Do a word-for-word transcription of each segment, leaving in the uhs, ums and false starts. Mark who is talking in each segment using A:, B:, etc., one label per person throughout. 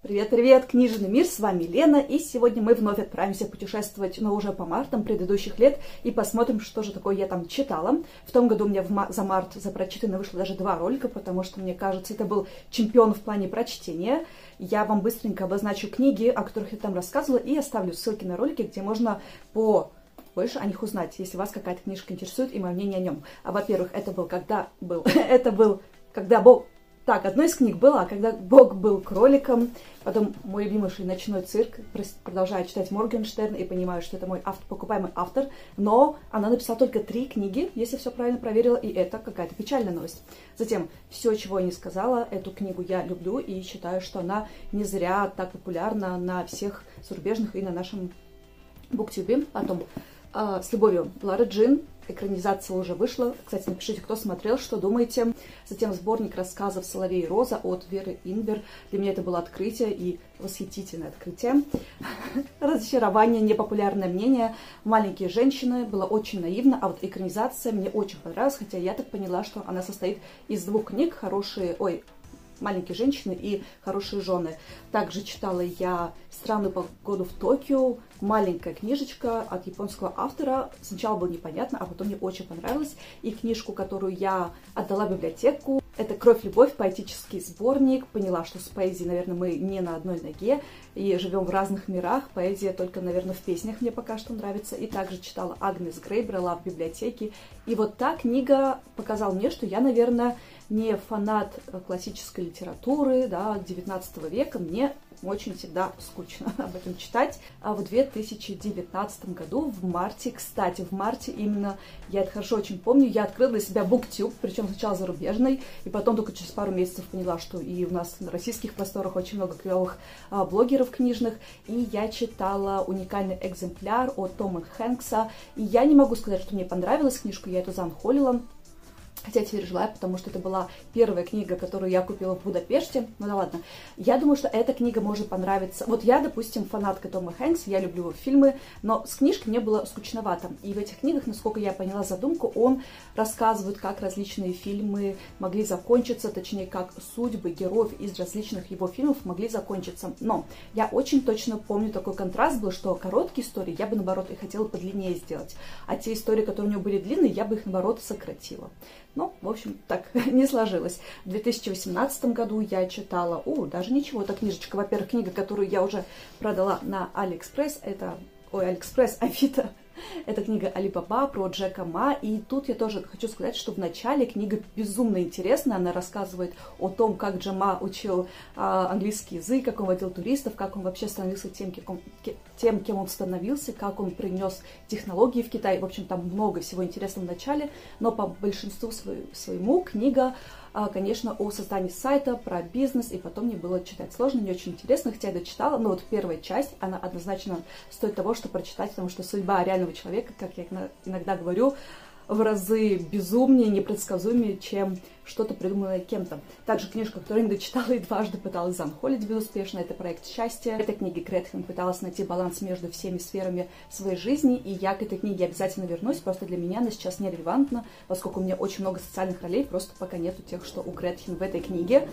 A: Привет-привет, книжный мир, с вами Лена, и сегодня мы вновь отправимся путешествовать, но уже по мартам предыдущих лет, и посмотрим, что же такое я там читала. В том году у меня в ма за март за прочитанное вышло даже два ролика, потому что, мне кажется, это был чемпион в плане прочтения. Я вам быстренько обозначу книги, о которых я там рассказывала, и оставлю ссылки на ролики, где можно по... больше о них узнать, если вас какая-то книжка интересует и мое мнение о нем. А, во-первых, это был когда был, это был когда Бог... Так, одной из книг была, когда Бог был кроликом, потом мой любимый «Ночной цирк», продолжаю читать Моргенштерн и понимаю, что это мой автор, покупаемый автор, но она написала только три книги, если все правильно проверила, и это какая-то печальная новость. Затем «Все, чего я не сказала», эту книгу я люблю и считаю, что она не зря так популярна на всех зарубежных и на нашем буктюбе. Потом э, «С любовью, Лара Джин». Экранизация уже вышла. Кстати, напишите, кто смотрел, что думаете. Затем сборник рассказов «Соловей и Роза» от Веры Инбер. Для меня это было открытие и восхитительное открытие. Разочарование, непопулярное мнение. «Маленькие женщины» было очень наивно, а вот экранизация мне очень понравилась, хотя я так поняла, что она состоит из двух книг «Хорошие...» Ой, «Маленькие женщины» и «Хорошие жены». Также читала я «Странную погоду в Токио», маленькая книжечка от японского автора. Сначала было непонятно, а потом мне очень понравилось. И книжку, которую я отдала в библиотеку, это «Кровь, любовь», поэтический сборник. Поняла, что с поэзией, наверное, мы не на одной ноге и живем в разных мирах. Поэзия только, наверное, в песнях мне пока что нравится. И также читала Агнес Грей, брала в библиотеке. И вот та книга показала мне, что я, наверное, не фанат классической литературы, да, девятнадцатого века. Мне очень всегда скучно об этом читать. А в две тысячи девятнадцатом году, в марте, кстати, в марте именно, я это хорошо очень помню, я открыла для себя BookTube, причем сначала зарубежный, и потом только через пару месяцев поняла, что и у нас на российских просторах очень много клевых а, блогеров книжных, и я читала «Уникальный экземпляр» от Тома Хэнкса, и я не могу сказать, что мне понравилась книжку, я эту заанхолила. Хотя теперь желаю, потому что это была первая книга, которую я купила в Будапеште. Ну да ладно. Я думаю, что эта книга может понравиться. Вот я, допустим, фанатка Тома Хэнкса, я люблю его фильмы, но с книжкой мне было скучновато. И в этих книгах, насколько я поняла задумку, он рассказывает, как различные фильмы могли закончиться, точнее, как судьбы героев из различных его фильмов могли закончиться. Но я очень точно помню такой контраст был, что короткие истории я бы, наоборот, и хотела подлиннее сделать. А те истории, которые у него были длинные, я бы их, наоборот, сократила. Ну, в общем, так не сложилось. В две тысячи восемнадцатом году я читала, о, даже ничего, эта книжечка, во-первых, книга, которую я уже продала на Алиэкспресс, это, ой, Алиэкспресс, Авито, это книга Алибаба про Джека Ма, и тут я тоже хочу сказать, что в начале книга безумно интересная, она рассказывает о том, как Джек Ма учил а, английский язык, как он водил туристов, как он вообще становился тем, кем он, тем, кем он становился, как он принес технологии в Китай, в общем, там много всего интересного в начале, но по большинству своему книга, конечно, о создании сайта, про бизнес, и потом мне было читать сложно, не очень интересно, хотя я дочитала, но вот первая часть, она однозначно стоит того, чтобы прочитать, потому что судьба реального человека, как я иногда говорю, в разы безумнее, непредсказуемее, чем что-то придуманное кем-то. Также книжка, которую я не дочитала и дважды пыталась заанхолить безуспешно, это «Проект счастья». В этой книге Гретхен пыталась найти баланс между всеми сферами своей жизни, и я к этой книге обязательно вернусь, просто для меня она сейчас нерелевантна, поскольку у меня очень много социальных ролей, просто пока нету тех, что у Гретхен в этой книге.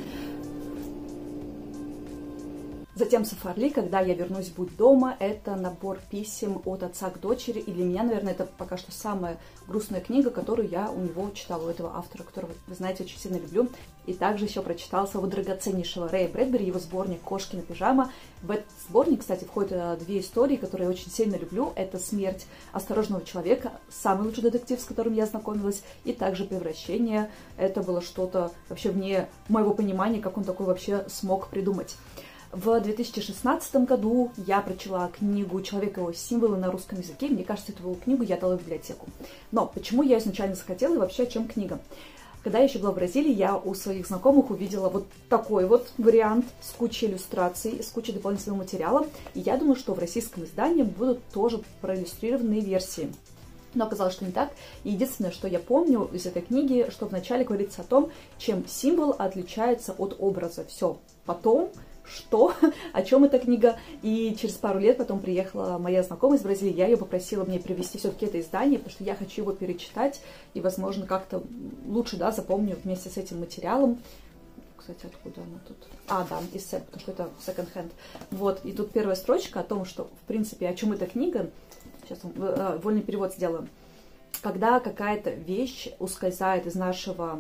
A: Затем «Сафарли», «Когда я вернусь, будь дома», это набор писем от отца к дочери, и для меня, наверное, это пока что самая грустная книга, которую я у него читала, у этого автора, которого, вы знаете, очень сильно люблю. И также еще прочитала своего драгоценнейшего Рэя Брэдбери, его сборник «Кошкина пижама». В этот сборник, кстати, входят две истории, которые я очень сильно люблю. Это «Смерть осторожного человека», самый лучший детектив, с которым я знакомилась, и также «Превращение». Это было что-то вообще вне моего понимания, как он такой вообще смог придумать. В две тысячи шестнадцатом году я прочла книгу «Человек и его символы» на русском языке. Мне кажется, эту книгу я дала в библиотеку. Но почему я изначально захотела и вообще о чем книга? Когда я еще была в Бразилии, я у своих знакомых увидела вот такой вот вариант с кучей иллюстраций, с кучей дополнительного материала. И я думаю, что в российском издании будут тоже проиллюстрированные версии. Но оказалось, что не так. И единственное, что я помню из этой книги, что вначале говорится о том, чем символ отличается от образа. Все. Потом... Что? О чем эта книга? И через пару лет потом приехала моя знакомая из Бразилии, я ее попросила мне привезти все-таки это издание, потому что я хочу его перечитать и, возможно, как-то лучше, да, запомню вместе с этим материалом. Кстати, откуда она тут? А, да, из Сет, потому что это second-hand. Вот, и тут первая строчка о том, что, в принципе, о чем эта книга. Сейчас вольный перевод сделаю. Когда какая-то вещь ускользает из нашего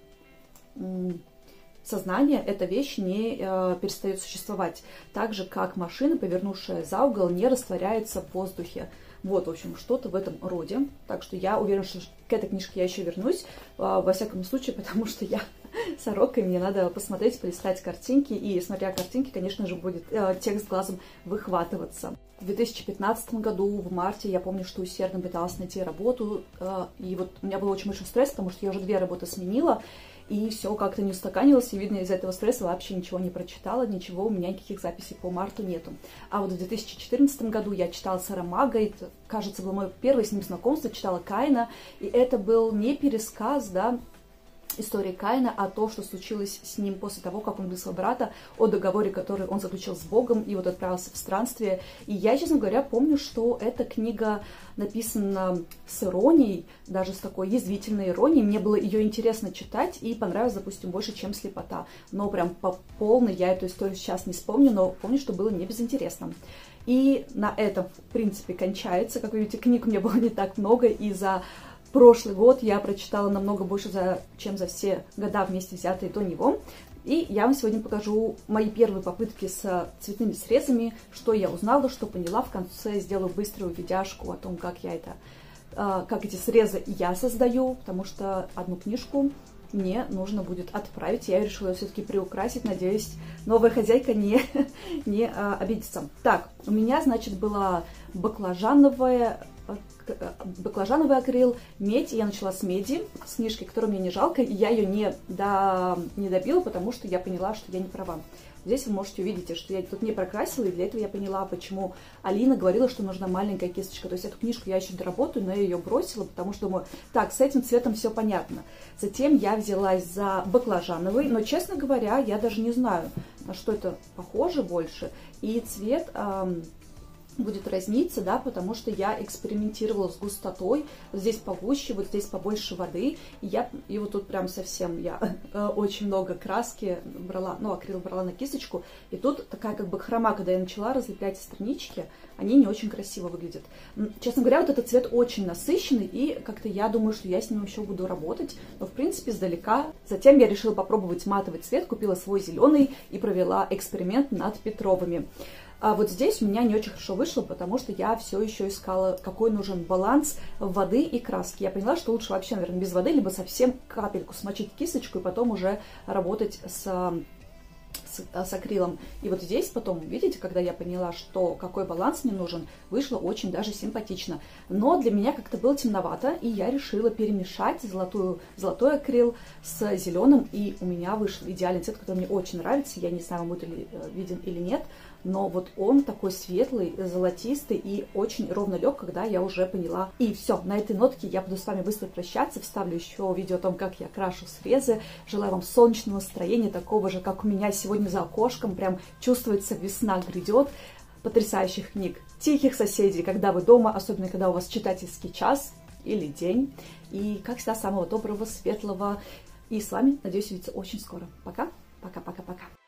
A: сознания, эта вещь не э, перестает существовать. Так же, как машина, повернувшая за угол, не растворяется в воздухе. Вот, в общем, что-то в этом роде. Так что я уверена, что к этой книжке я еще вернусь, э, во всяком случае, потому что я сорока, и мне надо посмотреть, полистать картинки. И, смотря картинки, конечно же, будет э, текст глазом выхватываться. В две тысячи пятнадцатом году, в марте, я помню, что усердно пыталась найти работу. Э, и вот у меня был очень большой стресс, потому что я уже две работы сменила. И все как-то не устаканилось, и, видно, из-за этого стресса вообще ничего не прочитала, ничего, у меня никаких записей по марту нету. А вот в две тысячи четырнадцатом году я читала Сарамага, это, кажется, было мое первое с ним знакомство, читала Каина, и это был не пересказ, да, истории Каина, а то, что случилось с ним после того, как он убил своего брата, о договоре, который он заключил с Богом, и вот отправился в странствие. И я, честно говоря, помню, что эта книга написана с иронией, даже с такой язвительной иронией. Мне было ее интересно читать, и понравилось, допустим, больше, чем «Слепота». Но прям по полной я эту историю сейчас не вспомню, но помню, что было не безинтересно. И на этом, в принципе, кончается. Как вы видите, книг у меня было не так много, и за прошлый год я прочитала намного больше, за, чем за все года вместе взятые до него. И я вам сегодня покажу мои первые попытки с цветными срезами, что я узнала, что поняла. В конце сделаю быструю видяшку о том, как я это, как эти срезы я создаю, потому что одну книжку мне нужно будет отправить. Я решила все-таки приукрасить. Надеюсь, новая хозяйка не, не обидится. Так, у меня, значит, была баклажановая... баклажановый акрил, медь. Я начала с меди, с книжки, которую мне не жалко, и я ее не, до, не добила, потому что я поняла, что я не права. Здесь вы можете увидеть, что я тут не прокрасила, и для этого я поняла, почему Алина говорила, что нужна маленькая кисточка. То есть эту книжку я еще доработаю, но я ее бросила, потому что думаю, так, с этим цветом все понятно. Затем я взялась за баклажановый, но, честно говоря, я даже не знаю, на что это похоже больше. И цвет... Эм, будет разниться, да, потому что я экспериментировала с густотой. Вот здесь погуще, вот здесь побольше воды. И, я, и вот тут прям совсем я э, очень много краски брала, ну, акрил брала на кисточку. И тут такая как бы хрома, когда я начала разлеплять странички, они не очень красиво выглядят. Честно говоря, вот этот цвет очень насыщенный, и как-то я думаю, что я с ним еще буду работать. Но, в принципе, издалека. Затем я решила попробовать матовый цвет, купила свой зеленый и провела эксперимент над Петровыми. А вот здесь у меня не очень хорошо вышло, потому что я все еще искала, какой нужен баланс воды и краски. Я поняла, что лучше вообще, наверное, без воды, либо совсем капельку смочить кисточку и потом уже работать с, с, с акрилом. И вот здесь потом, видите, когда я поняла, что какой баланс мне нужен, вышло очень даже симпатично. Но для меня как-то было темновато, и я решила перемешать золотую, золотой акрил с зеленым, и у меня вышел идеальный цвет, который мне очень нравится. Я не знаю, вам будет ли виден или нет. Но вот он такой светлый, золотистый и очень ровно лег, когда я уже поняла. И все, на этой нотке я буду с вами быстро прощаться. Вставлю еще видео о том, как я крашу срезы. Желаю вам солнечного настроения, такого же, как у меня сегодня за окошком. Прям чувствуется, весна грядет. Потрясающих книг, тихих соседей, когда вы дома, особенно когда у вас читательский час или день. И, как всегда, самого доброго, светлого. И с вами, надеюсь, увидеться очень скоро. Пока, пока-пока-пока.